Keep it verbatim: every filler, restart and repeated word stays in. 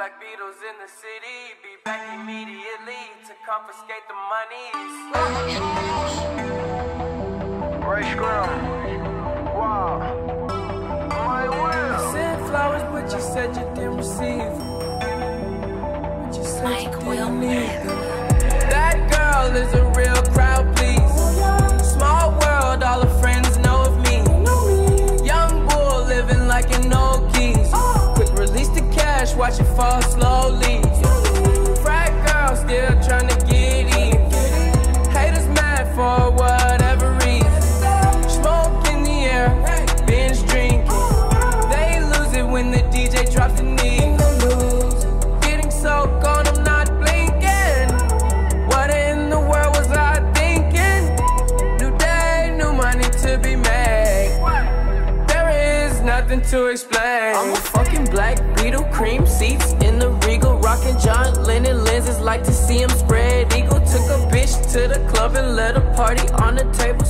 Black Beatles in the city, be back immediately to confiscate the monies. Ray Scrum. Wow. My will. You sent flowers, but you said you didn't receive them. But you said Mike you will didn't need them. That girl is a real crowd, please. Small world, all her friends know of me. Young bull living like an old keys. Quick release the cash, watch it fall slowly. Frat girl still trying to get in. Haters mad for whatever reason. Smoke in the air, binge drinking. They lose it when the D J drops the knee. Getting so gone, I'm not blinking. What in the world was I thinking? New day, new money to be made. There is nothing to explain. I'm a fucking Black Beetle, cream seats in the Regal, rocking John Lennon lenses, like to see him spread eagle. Took a bitch to the club and let a party on the table.